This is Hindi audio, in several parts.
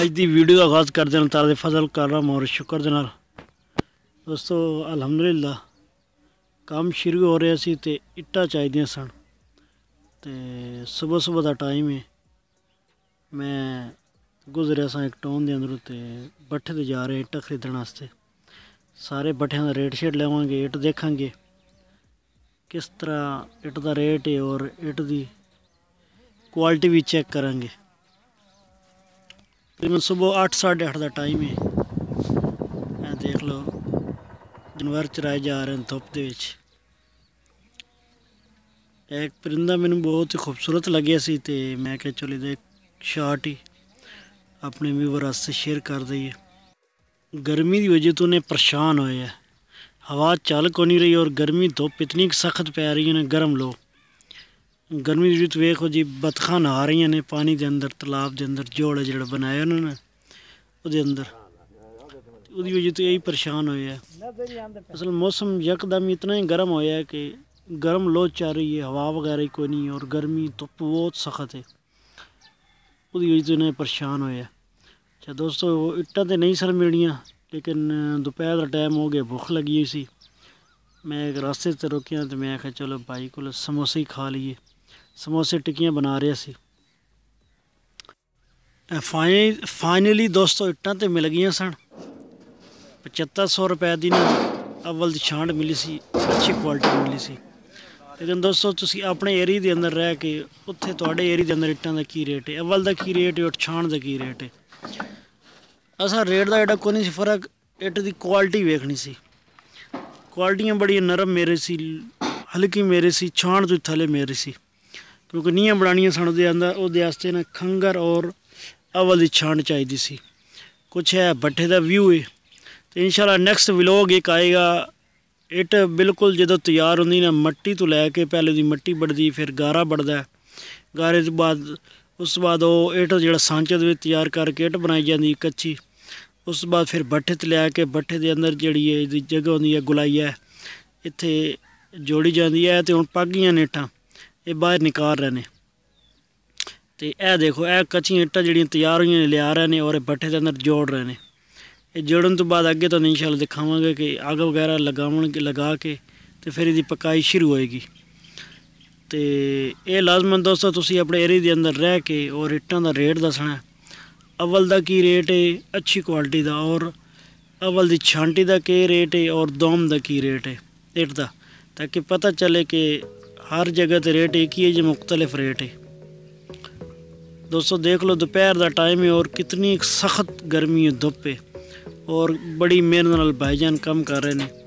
अज की वीडियो का आगाज़ कर देना तारे फजल करम और शुक्र दे नाल। दोस्तों अलहमदुलिल्लाह काम शुरू हो रहा सी ते इट्टा चाहिए सन ते सुबह सुबह का टाइम है। मैं गुजरिया सा एक टाउन के अंदरों ते भट्ठे ते जा रहे इट्टा खरीदने वास्ते। सारे भट्ठियां का रेट शेट लवांगे, इट देखांगे किस तरह इट का रेट है और इट की क्वालिटी भी चेक करांगे। तकरीबन सुबह 8 साढ़े 8 का टाइम है। देख लो जानवर चराए जा रहे हैं धुप दे विच। एक परिंदा मैनू बहुत ही खूबसूरत लगे सी ते मैं क्या चलो एक शार्ट ही अपने व्यूवर वास्ते शेयर कर दईए। गर्मी की वजह तो उन्हें परेशान होए है, हवा चल को नहीं रही और गर्मी धुप इतनी सख्त पै रही है ना। गर्म लो गर्मी की वजह वेखो जी बतखां नहा रही ने पानी के अंदर, तलाब के अंदर जोड़ जोड़ बनाया उन्होंने वो अंदर, उसकी वजह तो यही परेशान होया है। असल मौसम यकदम इतना ही गर्म होया है कि गर्म लो चल रही है, हवा वगैरह कोई नहीं और गर्मी धुप बहुत सख्त है, उसकी वजह तो इन्हें परेशान होया। अच्छा दोस्तों इट्टा तो नहीं सर मिलनियाँ, लेकिन दोपहर का टाइम हो गया, भुख लगी हुई सी। मैं एक रास्ते से रुकिया तो मैं आख्या चलो भाई को समोसे ही खा लीए। समोसे टिक्कियाँ बना रहे सी। फाइनली दोस्तों इट्टा तो मिल गई सन। 7500 रुपए की ना अव्वल की छांट मिली सी, अच्छी क्वालिटी मिली सी। लेकिन दोस्तों तुसी अपने एरिया के अंदर रह के उत्थे तुहाडे एरिया के अंदर इट्टां दा की रेट है, अव्वल का की रेट है और छांट का की रेट है। असा रेट का एडा कोई नहीं सी फर्क, इट की क्वालिटी वेखनी सी। क्वालिटियाँ बड़ी नरम मेरे सी, हल्की मेरे सी, छांट तो थले मेरे सी, क्योंकि नींह बनानियां सन उहदे अंदर। उहदे वास्ते ना खंगर और अव्वल की छांट चाहिए सी। कुछ है भट्ठे का व्यू है तो इंशाल्लाह नेक्स्ट व्लॉग एक आएगा। इट बिल्कुल जो तैयार होंगी ना, मट्टी तो लैके पहले दी मट्टी बढ़ती, फिर गारा बढ़ता है, गारे तो बाद उस बाद वो इट जो सांचे दे तैयार करके इट बनाई जाती कच्ची। उस बाद फिर भट्ठे ते लैके भट्ठे के अंदर जी है जगह होंगी है गुलाई है इत्थे जोड़ी जाती है। तो हुण पक गई ने इट्टां, ये बाहर निकाल रहे हैं। तो यह देखो यह कच्चियां इट्टां जिहड़ियां तैयार हुई ने लिया रहे हैं और भट्ठे के अंदर जोड़ रहे हैं। ये जोड़न तो बाद अगे तो इंशाल्लाह दिखावांगे कि अग वगैरह लगा के तो फिर इसकी पकाई शुरू होएगी। तो ये लाजमन दोस्तों तुसी अपने एरिया के अंदर रह के और इट्टां का रेट दसना है। अव्वल का की रेट है अच्छी क्वालिटी का, और अव्वल की छांटी का की रेट है और दोम का की रेट है इट का, ताकि पता चले कि हर जगह तो रेट एक ही है जो मुख्तलिफ रेट है। दोस्तों देख लो दोपहर का टाइम है और कितनी सख्त गर्मी है, धुप है और बड़ी मेहनत नाल भाईजान काम कर रहे हैं।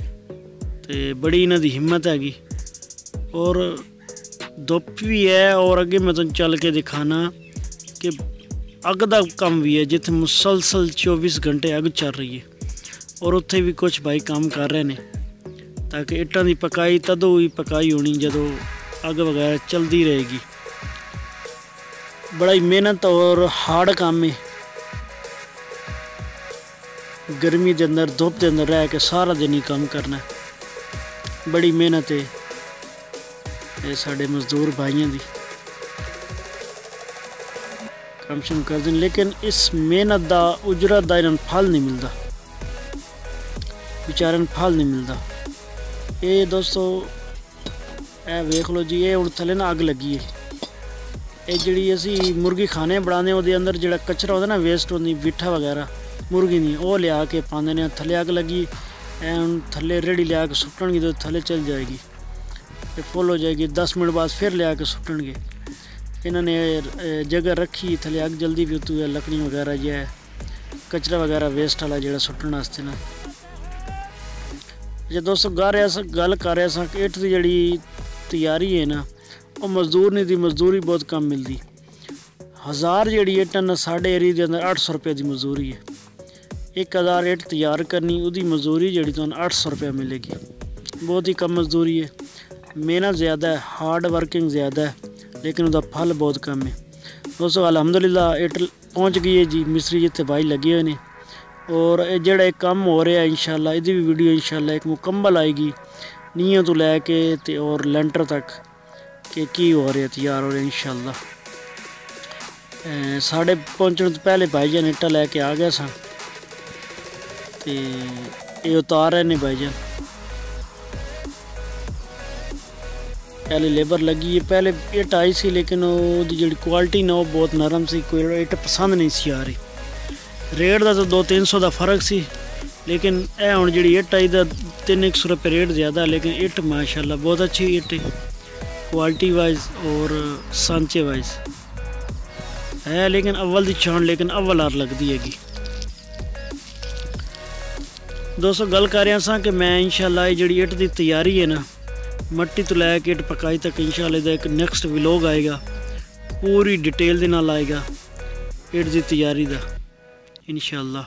तो बड़ी इन्हां दी हिम्मत हैगी और धुप भी है। और अगे मैं तुहानूं चल के दिखाना कि अग का काम भी है, जिथे मुसलसल 24 घंटे अग चल रही है और उत्थे भी कुछ भाई काम कर रहे हैं, ताकि इट्टां की पकाई तदों ही पकाई होनी जदों अग वगैरह चलती रहेगी। बड़ा ही मेहनत और हार्ड काम है। गर्मी के अंदर धुप के अंदर रह के सारा दिन ही काम करना है, बड़ी मेहनत है ये साढ़े मजदूर भाइयों की। काम शुरू कर दें, लेकिन इस मेहनत का उजरत का इन्हें फल नहीं मिलता, बेचारे फल नहीं मिलता। ये दोस्तों ए वेख लो जी, ये हुण थले ना अग लगी है। ये जी असी मुर्गी खाने बनाने वो अंदर जो कचरा होता ना, वेस्ट होती बिठा वगैरह मुर्गी नहीं, वो लिया के पाते ने। थले अग लगी एन थले रेड़ी लिया के सुट्टणगे तो थले चल जाएगी, ये फुल हो जाएगी। 10 मिनट बाद फिर लिया के सुट्टणगे। इन्होंने जगह रखी थले अग जल्दी भी उतू है, लकड़ी वगैरह जो है कचरा वगैरह वेस्ट वाला जो सुट्टण वास्ते ना। जो दोस्तों गल कर रहा सा कि इट की जी तैयारी है ना, वो मजदूर नहीं थी, मजदूरी बहुत कम मिलती। 1000 जी इट्टां साढ़े एरिया के अंदर 800 रुपये की मजदूरी है। 1000 इट तैयार करनी उसकी मजदूरी जी तो 800 रुपया मिलेगी। बहुत ही कम मजदूरी है, मेहनत ज़्यादा है, हार्ड वर्किंग ज़्यादा है, लेकिन उसका फल बहुत कम है। दोस्तों अलहमदुलिल्लाह इट पहुँच गई है जी, मिस्त्री जिते भाई लगे हुए हैं और जोड़ा एक काम हो रहा है इंशाल्लाह इसकी भी वीडियो इंशाल्लाह एक मुकम्मल आएगी, नींह तो लैके और लेंटर तक कि की हो रहा तैयार हो रहा इंशाल्लाह। साढ़े पहुँचने तो पहले भाईजान इट्टा लैके आ गया सन ते ये उतार रहे ने भाईजान। पहले लेबर लगी है, पहले इट आई सी लेकिन वो जी क्वालिटी ना वो बहुत नरम सी, कोई इट पसंद नहीं सी आ रही। रेट का तो 200-300 का फर्क सी, लेकिन यह हुण जी इट आई दा 300 रुपये रेट ज़्यादा, लेकिन इट माशाल्लाह बहुत अच्छी इट क्वालिटी वाइज और सांचे वाइज है। लेकिन अव्वल दी छान लेकिन अव्वल आर लगती हैगी। दोस्तों गल कर रहा सा कि मैं इंशाल्लाह ये जी इट की तैयारी है ना, मट्टी तो लैके इट पकाई तक इंशाल्लाह एक नैक्सट व्लॉग आएगा, पूरी डिटेल दे नाल आएगा इट की तैयारी का इंशाल्लाह।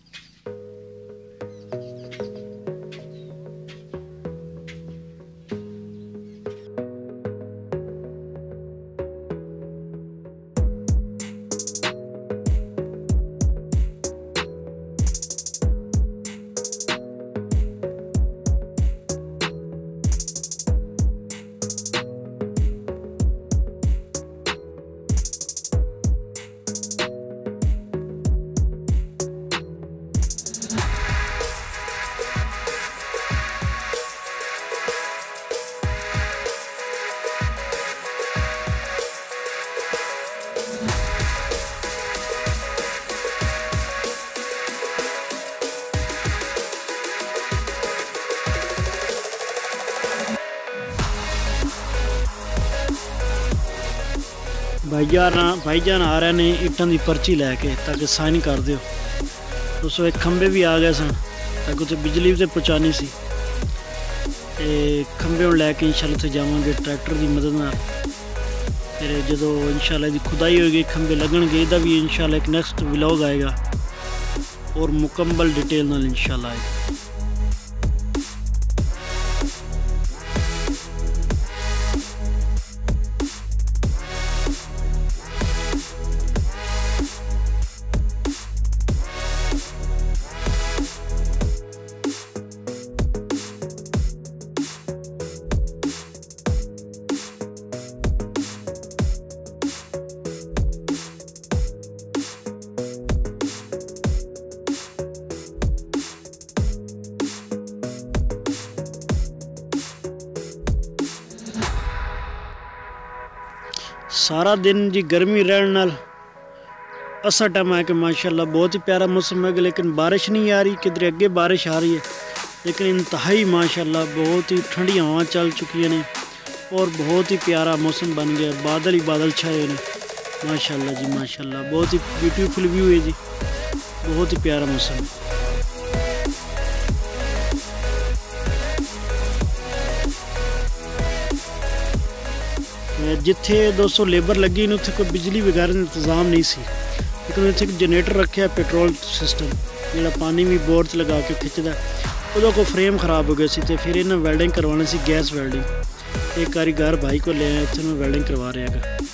भाईजान आ रहे ने इट्टां की पर्ची लैके ताकि साइन कर दियो। दोस्तों एक खंबे भी आ गए सन ताकि उसे बिजली भी पहुँचानी सी। खंबे हूँ लैके इंशाल्लाह उत्थे जावांगे ट्रैक्टर की मदद नाल। फिर जो इंशाल्लाह दी खुदाई होगी खंबे लगणगे, इहदा भी इंशाल्लाह एक नैक्सट व्लॉग आएगा और मुकम्मल डिटेल नाल इंशाल्लाह आएगा। सारा दिन जी गर्मी रहने नाल ऐसा टाइम है कि माशाल्लाह बहुत ही प्यारा मौसम है, लेकिन बारिश नहीं आ रही। किधर अगे बारिश आ रही है, लेकिन इंतहाई माशाल्लाह बहुत ही ठंडी हवा चल चुकी ने और बहुत ही प्यारा मौसम बन गया। बादल ही बादल छाए ने माशाल्लाह जी माशाल्लाह। बहुत ही ब्यूटीफुल व्यू है जी, बहुत ही प्यारा मौसम है। जिथे दोस्तों लेबर लगी ने उत्थे कोई बिजली वगैरह का इंतजाम नहीं सी, लेकिन इत्थे एक जनरेटर रखे पेट्रोल सिस्टम जो पानी भी बोर च लगा के खिंचदा, उदों को फ्रेम खराब हो गया सी, फिर इन्हें वेल्डिंग करवानी सी, गैस वेल्डिंग। एक कारीगर भाई को ले आए, इत्थे मैं वेल्डिंग करवा रहा है।